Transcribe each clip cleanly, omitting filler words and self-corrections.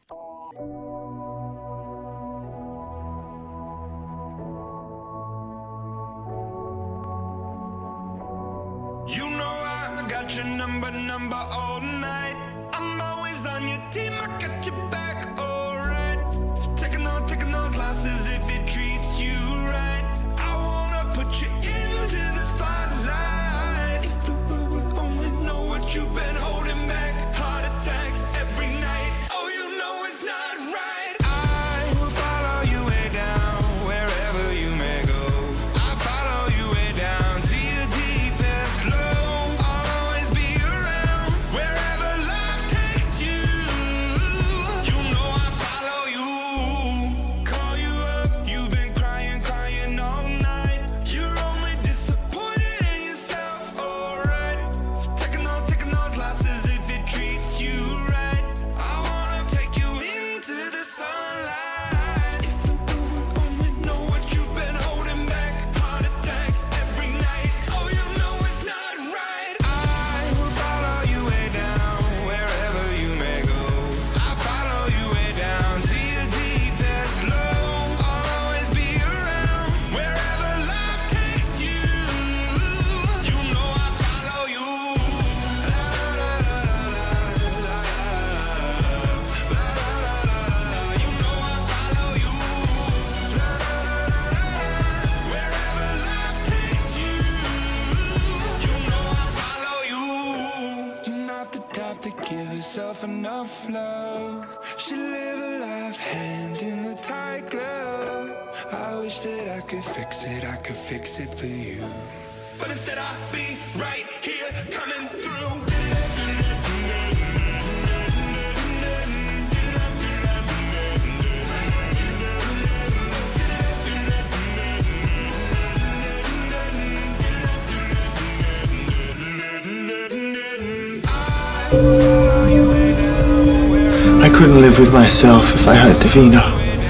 You know I got your number all night. I'm always on your team, I got your back, alright. Taking those losses if it treats you right. I wanna put you into the spotlight. If the world would only know what you've been holding back. Heart attacks every night. Oh, you know it's not right. I will follow you way down, wherever you may go. I follow you way down to your deepest low. I'll always be around, wherever life takes you. You know I follow you. Call you up, you've been crying all night. You're only disappointed in yourself, alright. Taking those losses if it treats you right. I wanna take you into the sunlight. If the world would only know what you've been holding back. Heart attacks every night. Oh, you know it's not right. I will follow you way down, wherever you may go. I follow you way down to your deepest low. I'll always be around, wherever life takes you. You know I follow you. You know I follow you. Wherever life takes you. You know I follow you. You're not the type to give yourself enough love. Should live a life hand in a tight glove. I wish that I could fix it for you. But instead I'll be right here coming through. I couldn't live with myself if I hurt Davina.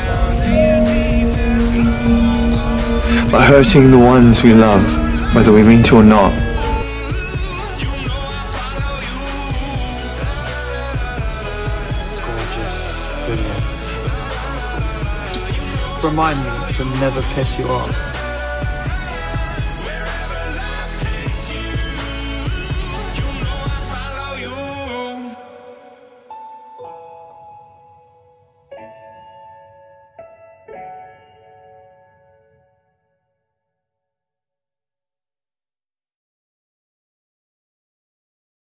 But hurting the ones we love, whether we mean to or not, Gorgeous, brilliant. Remind me to never piss you off.